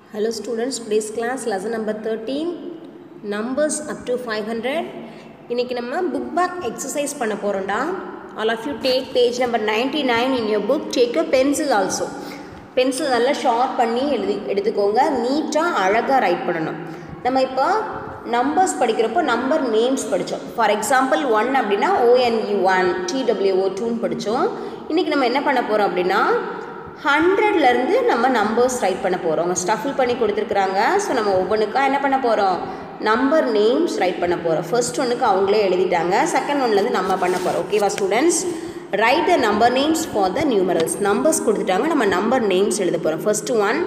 Hello students, today's class lesson number 13 numbers up to 500. இன்னைக்கு நம்ம book back exercise பண்ண போறோம்டா. All of you take page number 99 in your book. Take your pencil also. Pencil நல்லா sharp பண்ணி எடுத்துக்கோங்க. நீட்டா அழகா ரைட் பண்ணணும். நம்ம இப்போ நம்பர்ஸ் படிக்கிறப்போ நம்பர் நேம்ஸ் படித்தோம். ஃபார் எக்ஸாம்பிள் 1 அப்படின்னா ONE1 TWO2 படித்தோம். இன்றைக்கி நம்ம என்ன பண்ண போகிறோம் அப்படின்னா 100லேருந்து நம்ம நம்பர்ஸ் ரைட் பண்ண போகிறோம். அவங்க ஸ்டஃபில் பண்ணி கொடுத்துருக்குறாங்க. ஸோ நம்ம ஒவ்வொன்றுக்கா என்ன பண்ண போகிறோம், நம்பர் நேம்ஸ் ரைட் பண்ண போகிறோம். ஃபர்ஸ்ட் ஒன்றுக்கு அவங்களே எழுதிட்டாங்க, செகண்ட் ஒன்லேருந்து நம்ம பண்ண போகிறோம். ஓகேவா students? Right the number names for the numerals. Numbers கொடுத்துட்டாங்க, நம்ம நம்பர் நேம்ஸ் எழுத போகிறோம். First one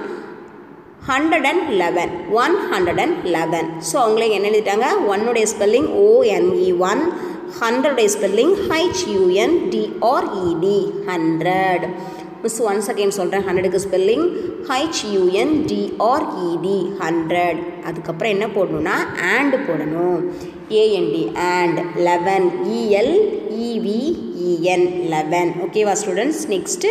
111 111. ஸோ அவங்களே என்ன எழுதிட்டாங்க, ஒன்னுடைய spelling ONE1, 100 spelling HUNDRED 100. Miss once again சொல்கிறேன், 100க்கு ஸ்பெல்லிங் HUNDRED 100. அதுக்கப்புறம் என்ன போடணும்னா AND போடணும், AND AND 11 ELEVEN 11. ஓகேவா ஸ்டூடெண்ட்ஸ்? நெக்ஸ்ட்டு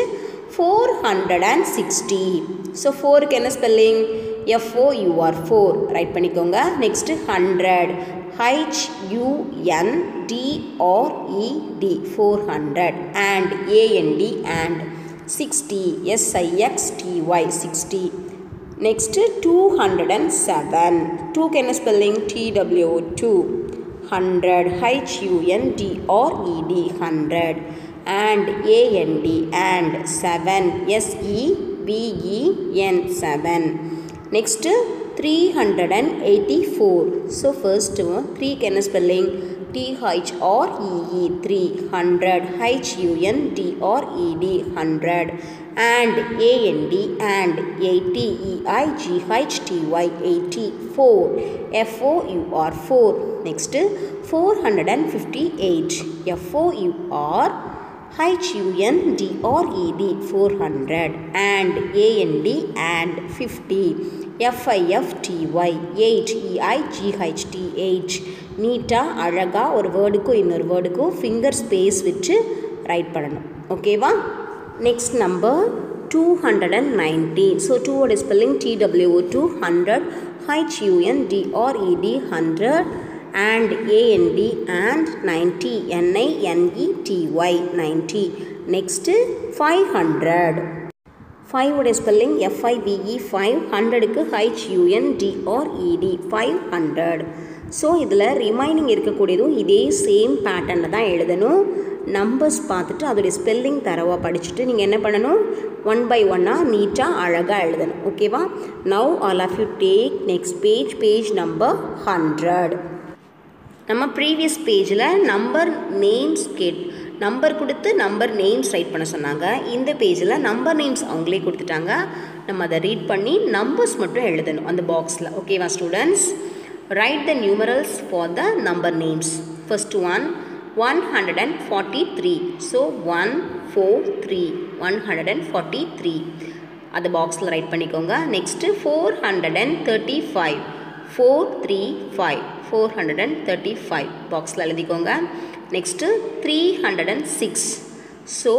460. ஸோ 4க்கு என்ன ஸ்பெல்லிங் FOUR 4 ரைட் பண்ணிக்கோங்க. Next 100 HUNDRED 400 AND AND AND 60 SIXTY 60. Next 207. 2க்கு என்ன spelling TWO2 100 HUNDRED 100 and AND and 7 SEVEN 7. Next 384. So first 3க்கு என்ன spelling THREE 300 HUNDRED 100 and AND and 80 EIGHTY 84 FOUR 4. Next 458 FOUR HUNDRED 400 and AND and 50 FIFTY 8 EIGHT 8. நீட்டாக அழகாக ஒரு வேர்டுக்கும் இன்னொரு வேர்டுக்கும் ஃபிங்கர் ஸ்பேஸ் வச்சு ரைட் பண்ணணும். ஓகேவா? Next number 290. ஸோ 2ஓட spelling TWO2 100 HUNDRED 100 and AND and 90 NINETY 90. Next 500. 5ஓட ஸ்பெல்லிங் FIVE 5 100க்கு HUNDRED 500. ஸோ இதில் ரிமைனிங் இருக்கக்கூடியதும் இதே சேம் பேட்டர்னில் தான் எழுதணும். நம்பர்ஸ் பார்த்துட்டு அதோடைய ஸ்பெல்லிங் தரவாக படிச்சுட்டு நீங்கள் என்ன பண்ணணும், ஒன் பை ஒன்னாக நீட்டாக அழகாக எழுதணும். ஓகேவா? Now all of you take next page number 100. நம்ம ப்ரீவியஸ் பேஜில் நம்பர் நேம்ஸ் நம்பர் கொடுத்து நம்பர் நேம்ஸ் ரைட் பண்ண சொன்னாங்க. இந்த பேஜில் நம்பர் நேம்ஸ் அவங்களே கொடுத்துட்டாங்க. நம்ம அதை ரீட் பண்ணி நம்பர்ஸ் மட்டும் எழுதணும் அந்த பாக்ஸில். ஓகேவா students? Write the numerals for the number names. First one 143. So 143 143 அது பாக்ஸில் ரைட் பண்ணிக்கோங்க. நெக்ஸ்ட்டு 435 435 435 பாக்ஸில் எழுதிக்கோங்க. நெக்ஸ்ட்டு 306. ஸோ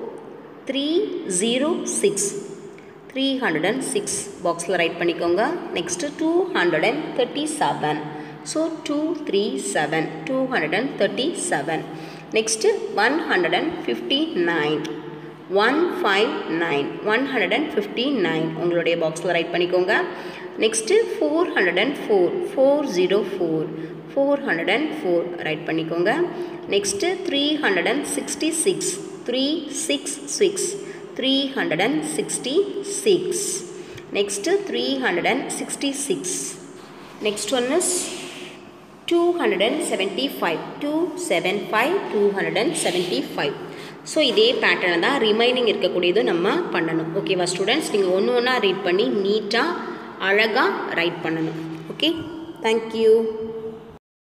306 306 பாக்ஸில் ரைட் பண்ணிக்கோங்க. நெக்ஸ்ட்டு 237. ஸோ 237 237. நெக்ஸ்ட்டு 159 159 159 உங்களுடைய பாக்ஸில் ரைட் பண்ணிக்கோங்க. நெக்ஸ்ட்டு 404 404 404 ரைட் பண்ணிக்கோங்க. Next 366 366 366. Next 366. Next one is 275 275 275. So இதே பேட்டர்னை தான் ரிமைனிங் இருக்கக்கூடியதும் நம்ம பண்ணணும். ஓகேவா ஸ்டூடெண்ட்ஸ்? நீங்கள் ஒன்று ஒன்றா ரீட் பண்ணி நீட்டாக அழகாக ரைட் பண்ணணும். Okay, thank you.